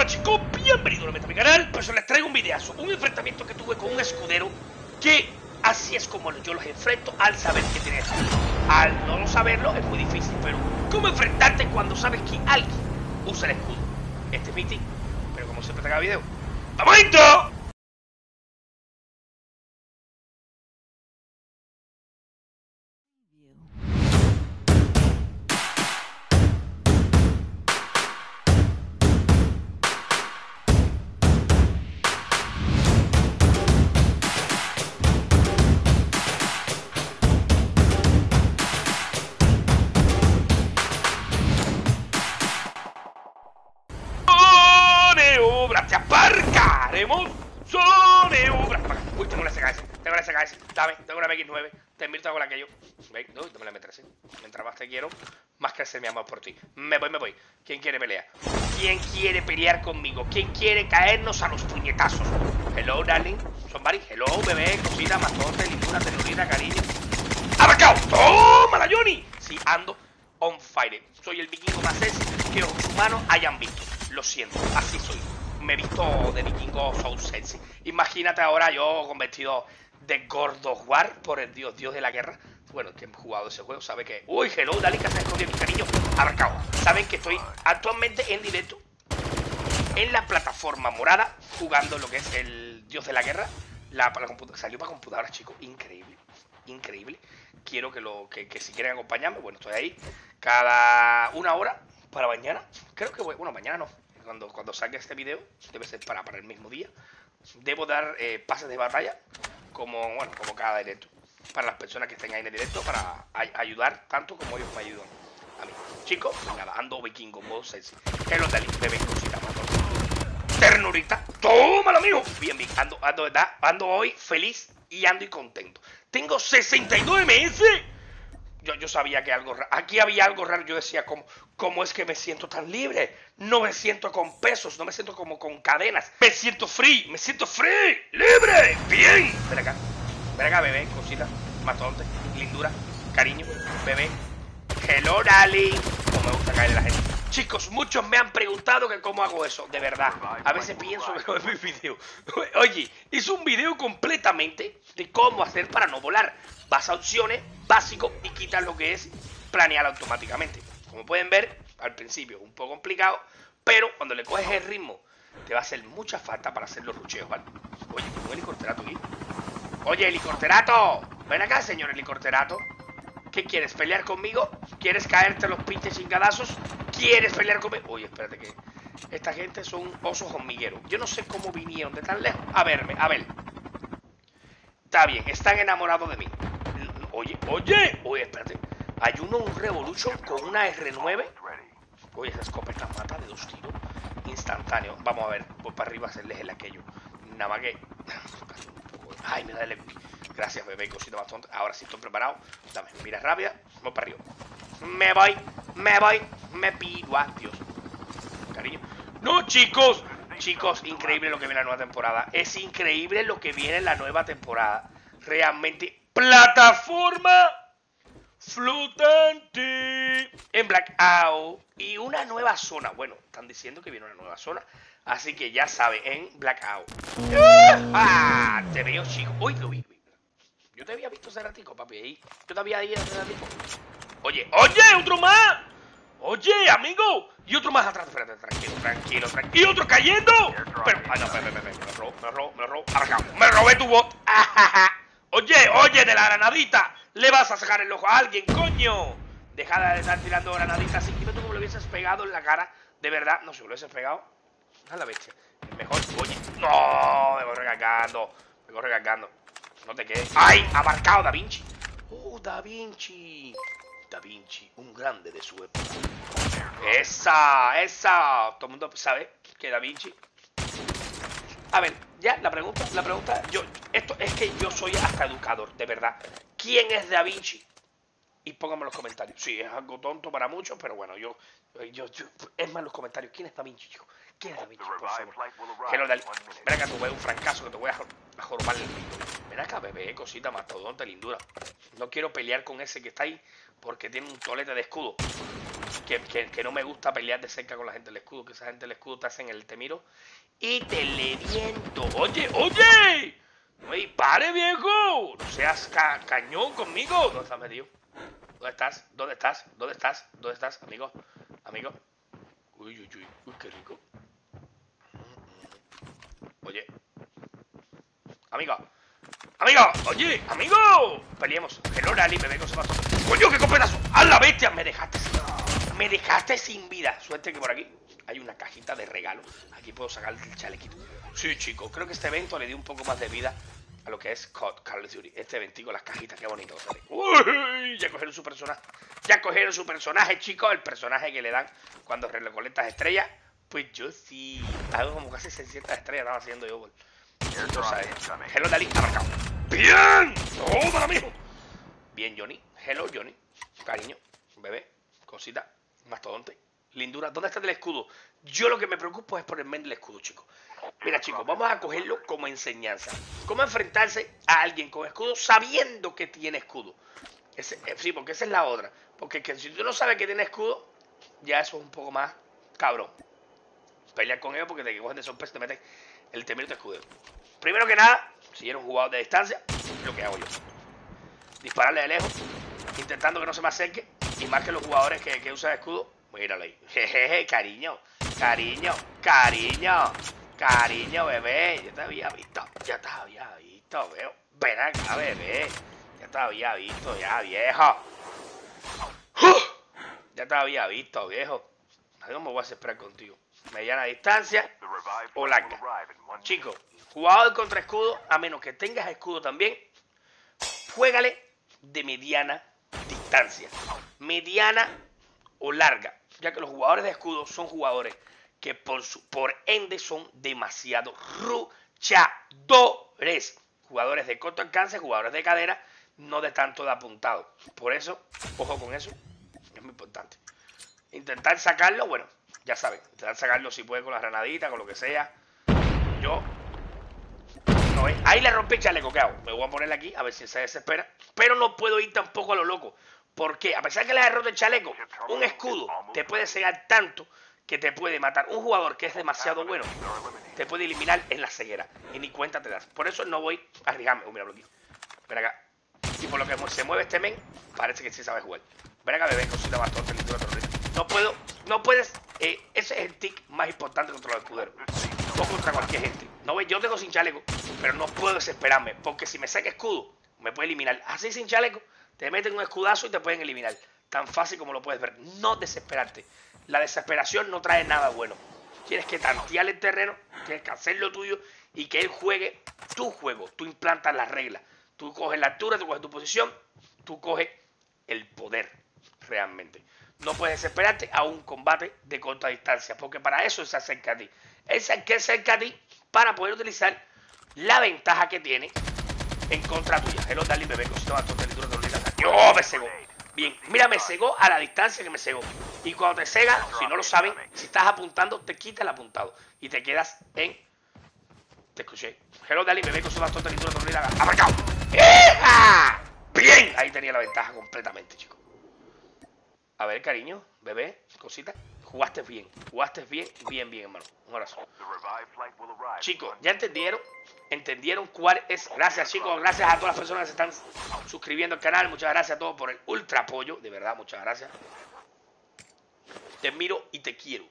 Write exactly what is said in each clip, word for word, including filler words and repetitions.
Hola chicos, bienvenidos a mi canal. Pues les traigo un videazo, un enfrentamiento que tuve con un escudero, que así es como yo los enfrento al saber que tiene escudo. Al no saberlo es muy difícil, pero ¿cómo enfrentarte cuando sabes que alguien usa el escudo? Este es mi tip, pero como siempre te haga video. ¡Vamos intro! ¡Te aparcaremos! ¡Sone obra! Uy, tengo la S K S, tengo la S K S. Dame, tengo una M X nueve. Te invito a con aquello. Ven, no, dame la M trece. Mientras más te quiero, más crecer mi amor por ti. Me voy, me voy. ¿Quién quiere pelear? ¿Quién quiere pelear conmigo? ¿Quién quiere caernos a los puñetazos? Hello, darling. Somebody. Hello, bebé, cosita, mastonte, lindura, ternurita, cariño. ¡Abarcado! ¡Tómala, Johnny! Sí, ando on fire. Soy el vikingo más sexy que los humanos hayan visto. Lo siento, así soy. Me he visto de vikingo so sexy. Imagínate ahora yo con vestido de God of War, por el dios, dios de la guerra. Bueno, que he jugado ese juego sabe que... Uy, hello, dale, que se ha escondido mi cariño. Abarcado. Saben que estoy actualmente en directo en la plataforma morada, jugando lo que es el dios de la guerra. La, para la salió para computadoras, chicos. Increíble, increíble. Quiero que, lo, que, que si quieren acompañarme, bueno, estoy ahí cada una hora para mañana. Creo que voy, bueno, mañana no. Cuando, cuando salga este video, debe ser para, para el mismo día. Debo dar eh, pases de batalla, como bueno, como cada directo, para las personas que estén ahí en el directo, para ay ayudar tanto como ellos me ayudan a mí. Chicos, nada, ando vikingo, modo sexy. Hello, dale, bebé, cosita, más ternurita. Tómalo, amigo. Bien, bien, ando, ando, ¿verdad? Ando hoy feliz y ando y contento. Tengo sesenta y dos M S. Yo, yo sabía que algo raro, aquí había algo raro. Yo decía, ¿cómo, ¿cómo es que me siento tan libre? No me siento con pesos, no me siento como con cadenas. Me siento free, me siento free, libre, bien. Ven acá, ven acá, bebé, cosita, matonte, lindura, cariño, bebé. Hello, darling. Como me gusta caerle a la gente. Chicos, muchos me han preguntado que cómo hago eso, de verdad. A veces pienso que no es mi video. Oye, es un video completamente de cómo hacer para no volar. Vas a opciones, básico, y quitas lo que es planear automáticamente. Como pueden ver, al principio es un poco complicado, pero cuando le coges el ritmo, te va a hacer mucha falta para hacer los rucheos, ¿vale? Oye, tengo un helicóptero aquí. Oye, helicóptero, ven acá, señor helicóptero. ¿Qué quieres? ¿Pelear conmigo? ¿Quieres caerte los pinches chingadazos? ¿Quieres pelear conmigo? Oye, espérate que esta gente son osos hormigueros. Yo no sé cómo vinieron de tan lejos a verme. A ver. Está bien, están enamorados de mí. Oye, oye, oye, espérate. Hay uno, un Revolution con una R nueve. Oye, esa escopeta mata de dos tiros instantáneo. Vamos a ver, voy para arriba a hacerles el aquello. Nada más que... Ay, me da el... Gracias, bebé, cosita más tonta. Ahora sí estoy preparado. Dame, mira rápida. Voy para arriba. Me voy, me voy, me pido a Dios. Cariño. No, chicos. Chicos, increíble lo que viene la nueva temporada. Es increíble lo que viene en la nueva temporada. Realmente. Plataforma flotante en Blackout. Y una nueva zona. Bueno, están diciendo que viene una nueva zona. Así que ya sabe, en Blackout. ¡Ah! Te veo, chico. Uy, lo vi. Yo te había visto hace ratico, papi. Ahí. Yo te había visto hace ratico. Oye, oye, otro más. Oye, amigo. Y otro más atrás. Espérate, tranquilo, tranquilo, tranquilo. Y otro cayendo. Pero, ah, no, espérate, espérate. Me lo robo, me lo robo, me lo robo. Arrancado. Me robé tu bot. Oye, oye, de la granadita. Le vas a sacar el ojo a alguien, coño. Deja de estar tirando granaditas así. Dime tú cómo lo hubieses pegado en la cara. De verdad, no sé, lo hubieses pegado. A la bestia. El mejor. Oye, no, me voy recargando. Me voy recargando. No te quedes. ¡Ay! Abarcado Da Vinci. ¡Oh, Da Vinci! Da Vinci, un grande de su época. ¡Esa! ¡Esa! Todo el mundo sabe que Da Vinci. A ver, ya, la pregunta, la pregunta. Yo, esto es que yo soy hasta educador, de verdad. ¿Quién es Da Vinci? Y pónganme en los comentarios. Sí, es algo tonto para muchos, pero bueno, yo. yo, yo es más en los comentarios. ¿Quién es Da Vinci, chico? ¿Quién es Da Vinci, por favor? Hello, dale. Ven acá, tú ves un fracaso que te voy a, a jorbar el pico. Ven acá, bebé, cosita mastodonte, lindura. No quiero pelear con ese que está ahí porque tiene un tolete de escudo. que, que, que no me gusta pelear de cerca con la gente del escudo, que esa gente del escudo te hacen el te miro y te le viento. Oye, oye, no me dispares, viejo, no seas ca cañón conmigo. ¿Dónde estás metido? ¿Dónde estás? ¿Dónde estás? ¿Dónde estás? ¿Dónde estás, amigo? Amigo. Uy, uy, uy, uy, qué rico. Oye. Amigo. ¡Amigo! ¡Oye! ¡Amigo! Peleemos. Hello, Lali, me vengo, se pasó. ¡Coño, qué copetazo! ¡A la bestia! Me dejaste sin... Me dejaste sin vida. Suerte que por aquí hay una cajita de regalo. Aquí puedo sacar el chalequito. Sí, chicos, creo que este evento le dio un poco más de vida a lo que es Call of Duty. Este eventico, las cajitas, qué bonito. ¿Sale? ¡Uy! Ya cogieron su personaje. Ya cogieron su personaje, chicos. El personaje que le dan cuando recolectas estrellas. Pues yo sí. Algo como casi seiscientas estrellas estaba haciendo yo. No sabes. Hello, Dali, ha marcado. ¡Bien! ¡Toma, amigo! Bien, Johnny. Hello, Johnny. Cariño, bebé, cosita, mastodonte, lindura. ¿Dónde está el escudo? Yo lo que me preocupo es por el men del escudo, chicos. Mira, chicos, vamos a cogerlo como enseñanza. ¿Cómo enfrentarse a alguien con escudo sabiendo que tiene escudo? Ese, eh, sí, porque esa es la otra. Porque que si tú no sabes que tiene escudo, ya eso es un poco más cabrón. Pelear con ellos porque te cogen de sorpresa y te meten el temir de escudo. Primero que nada, si eres un jugador de distancia, lo que hago yo. Dispararle de lejos, intentando que no se me acerque. Y más que los jugadores que, que usan escudo, míralo ahí. Jejeje, cariño, cariño, cariño, cariño, bebé. Ya te había visto, ya te había visto, veo. Ven acá, bebé. Ya te había visto, ya, viejo. Ya te había visto, viejo. No me voy a esperar contigo. Mediana distancia o larga. Chicos, jugador contra escudo, a menos que tengas escudo también, juégale de mediana distancia. Mediana o larga. Ya que los jugadores de escudo son jugadores que por, su, por ende son demasiado ruchadores. Jugadores de corto alcance, jugadores de cadera, no de tanto de apuntado. Por eso, ojo con eso, es muy importante. Intentar sacarlo, bueno, ya saben, intentar sacarlo si puede con la granadita, con lo que sea. Yo, no, ¿eh? Ahí le rompí el chaleco, ¿qué hago? Me voy a ponerle aquí, a ver si se desespera. Pero no puedo ir tampoco a lo loco. Porque a pesar que le he roto el chaleco, un escudo te puede cegar tanto que te puede matar. Un jugador que es demasiado bueno te puede eliminar en la ceguera. Y ni cuenta te das. Por eso no voy a arriesgarme. Oh, mira, aquí. Ven acá. Y por lo que se mueve este men, parece que sí sabe jugar. Ven acá, bebé, cosita más tonta, lindura terrorista. No puedo, no puedes. Eh, ese es el tic más importante contra los escuderos. O contra cualquier gente. No ves, yo tengo sin chaleco, pero no puedo desesperarme. Porque si me saca escudo, me puede eliminar. Así sin chaleco, te meten un escudazo y te pueden eliminar. Tan fácil como lo puedes ver. No desesperarte. La desesperación no trae nada bueno. Tienes que tantear el terreno, tienes que hacer lo tuyo y que él juegue tu juego. Tú implantas las reglas. Tú coges la altura, tú coges tu posición, tú coges el poder realmente. No puedes desesperarte a un combate de corta distancia, porque para eso se acerca a ti. Él se acerca a ti para poder utilizar la ventaja que tiene en contra tuya. Hello, Darling, bebé, cosita bastante lindura, ¡yo me cegó! Bien, mira, me cegó a la distancia que me cegó. Y cuando te cega, si no lo saben, si estás apuntando, te quita el apuntado. Y te quedas en... Te escuché. Hello, Darling, bebé, cosita bastante lindura, ¡ha marcado! ¡Eja! Bien, ahí tenía la ventaja completamente, chicos. A ver, cariño, bebé, cosita. Jugaste bien, jugaste bien, bien, bien, hermano. Un abrazo. Chicos, ¿ya entendieron? ¿Entendieron cuál es? Gracias, chicos, gracias a todas las personas que se están suscribiendo al canal. Muchas gracias a todos por el ultra apoyo. De verdad, muchas gracias. Te miro y te quiero.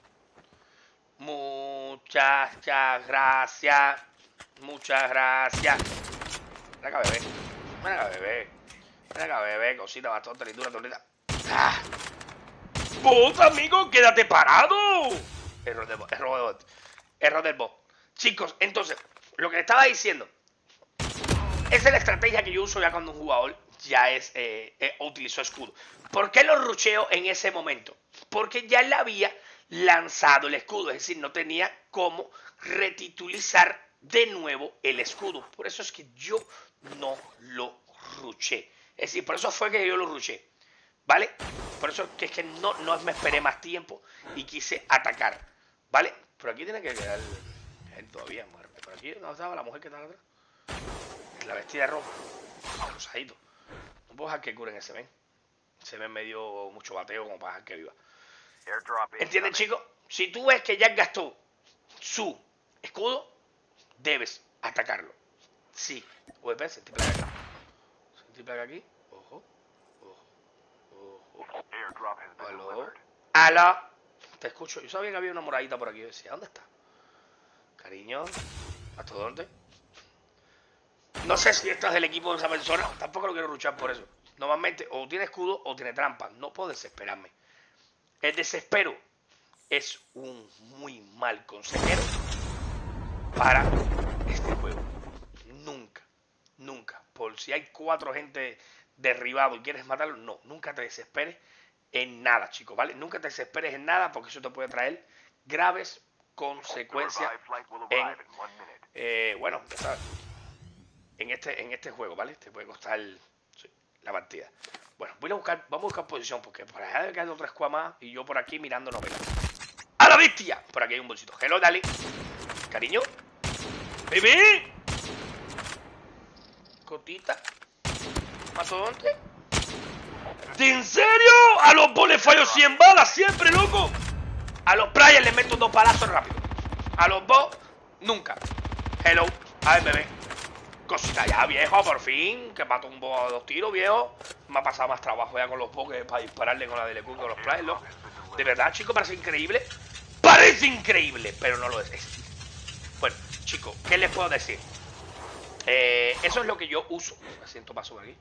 Muchas, muchas gracias. Muchas gracias. Ven acá, bebé. Ven acá, bebé. Ven acá, bebé. Cosita bastante lindura, tornita. ¡Ah! ¡Bot, amigo! ¡Quédate parado! Error del bot. Error del bot. Error del bot. Chicos, entonces, lo que le estaba diciendo. Esa es la estrategia que yo uso ya cuando un jugador ya es eh, eh, utilizó escudo. ¿Por qué lo rusheo en ese momento? Porque ya le había lanzado el escudo. Es decir, no tenía cómo retitulizar de nuevo el escudo. Por eso es que yo no lo rushé. Es decir, por eso fue que yo lo rushé. ¿Vale? Por eso que es que no, no me esperé más tiempo y quise atacar. ¿Vale? Pero aquí tiene que quedar él todavía, mujer. Por aquí no estaba la mujer que estaba atrás. La vestida roja. Rosadito. No puedo dejar que curen ese men. Se me medio mucho bateo como para que viva. ¿Entienden, chicos? Si tú ves que Jack gastó su escudo, debes atacarlo. Sí. V P, sentí placa aquí. Sentí placa aquí. Ojo. Ojo. Ojo. Aló. Aló. Te escucho. Yo sabía que había una moradita por aquí. Yo decía, ¿dónde está? Cariño. ¿Hasta dónde? No sé si estás del equipo de esa persona. Tampoco lo quiero luchar por eso. Normalmente o tiene escudo o tiene trampa. No puedo desesperarme. El desespero es un muy mal consejero para este juego. Nunca, nunca. Por si hay cuatro gente derribado y quieres matarlo, no. Nunca te desesperes en nada, chicos, ¿vale? Nunca te desesperes en nada porque eso te puede traer graves consecuencias en, eh, bueno, ya sabes, en este, en este juego, ¿vale? Te puede costar sí, la partida. Bueno, voy a buscar, vamos a buscar posición porque por allá hay otra squad más y yo por aquí mirando novela. ¡A la bestia! Por aquí hay un bolsito. Hello, dale. Cariño. ¡Bebé! Cotita. Mastodonte. ¿En serio? A los boles fallo cien balas siempre, loco. A los players les meto dos palazos rápido. A los bots, nunca. Hello. A ver, bebé. Cosita ya, viejo, por fin. Que mato un boss a dos tiros, viejo. Me ha pasado más trabajo ya con los bots que para dispararle con la D L Q con los players, loco. De verdad, chicos, parece increíble. Parece increíble, pero no lo es. Bueno, chicos, ¿qué les puedo decir? Eh, eso es lo que yo uso. Me siento paso por aquí.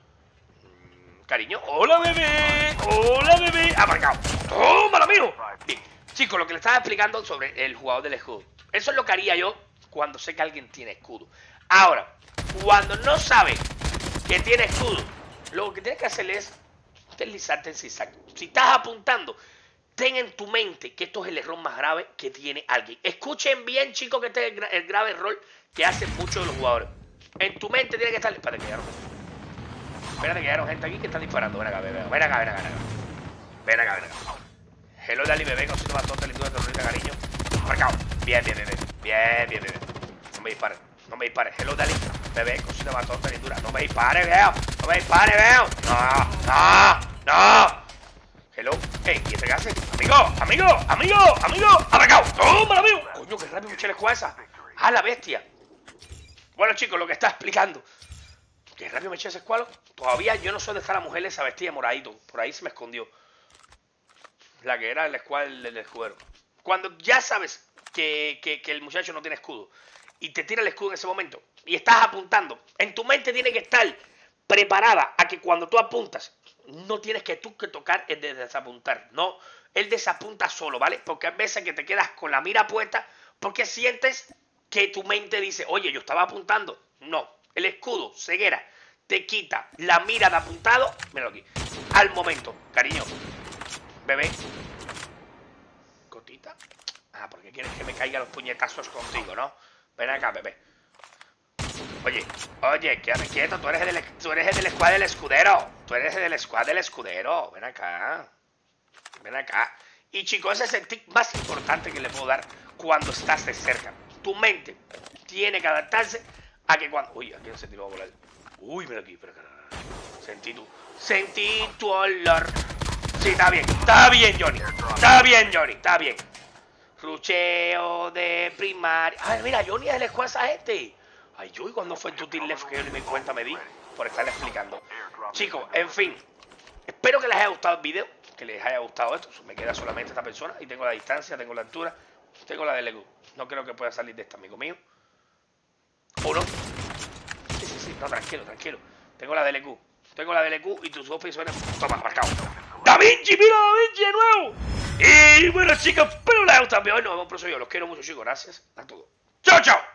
Mm, cariño. ¡Hola, bebé! ¡Hola, bebé! ¡Aparcado! ¡Tómalo, amigo! Bien, chicos, lo que le estaba explicando sobre el jugador del escudo. Eso es lo que haría yo cuando sé que alguien tiene escudo. Ahora, cuando no sabe que tiene escudo, lo que tienes que hacer es deslizarte en zigzag. Si estás apuntando, ten en tu mente que esto es el error más grave que tiene alguien. Escuchen bien, chicos, que este es el, gra el grave error que hacen muchos de los jugadores. En tu mente tiene que estar... Espérate, que llegaron. Espérate, que llegaron gente aquí que está disparando. Ven acá, bebé. Ven acá, ven acá, ven acá. Ven acá, ven acá. Hello, Dali, bebé, con su bastante lindura, terrorista, cariño. Marcado. Bien, bien, bebé. Bien, bien, bebé. No me dispares. No me dispares. Hello, Dali, bebé, con su bastante lindura. No me dispares, veo. No me dispares, veo. No, no, no. Hello. Hey, ¿y este qué hace? Amigo, amigo, amigo, amigo. Arrancado. ¡Tómala, amigo! Coño, qué rápido me eché la escuadra esa. ¡Ah, la bestia! Bueno, chicos, lo que está explicando. Qué rápido me eché ese escualo. Todavía yo no sé dónde está la mujer esa vestida moradito. Por ahí se me escondió. La que era el escuadro del escudero. Cuando ya sabes que, que, que el muchacho no tiene escudo y te tira el escudo en ese momento y estás apuntando, en tu mente tiene que estar preparada a que cuando tú apuntas, no tienes que tú que tocar el de desapuntar. No, él desapunta solo, ¿vale? Porque hay veces que te quedas con la mira puesta porque sientes que tu mente dice, oye, yo estaba apuntando. No, el escudo, ceguera, te quita la mira de apuntado. Míralo aquí. Al momento, cariño. Bebé. Cotita. Ah, porque quieres que me caiga los puñetazos contigo, ¿no? Ven acá, bebé. Oye, oye, quédate quieto. Tú eres el, tú eres el del squad del escudero. Tú eres el del squad del escudero. Ven acá. Ven acá. Y chicos, ese es el tip más importante que le puedo dar cuando estás de cerca. Tu mente tiene que adaptarse a que cuando... Uy, aquí se tiró a volar. Uy, mira aquí, pero acá. Sentí tu... Sentí tu olor. Sí, está bien. Está bien, Johnny. Está bien, Johnny. Está bien. Rucheo de primaria. Ay, mira, Johnny es el squad esa gente. Ay, yo, ¿y cuando fue tu team left que yo ni me cuenta me di? Por estarle explicando. Chicos, en fin. Espero que les haya gustado el video. Que les haya gustado esto. Me queda solamente esta persona. Y tengo la distancia, tengo la altura. Tengo la de Lego. No creo que pueda salir de esta, amigo mío. ¿O no? Sí, sí, sí. No, tranquilo, tranquilo. Tengo la de L Q. Tengo la de L Q y tus dos pisones. Toma, marcado. ¡Da Vinci! ¡Mira Da Vinci de nuevo! Y bueno, chicos, espero les haya gustado el video. Nos vemos pronto. Yo los quiero mucho, chicos. Gracias a todos. ¡Chao, chao!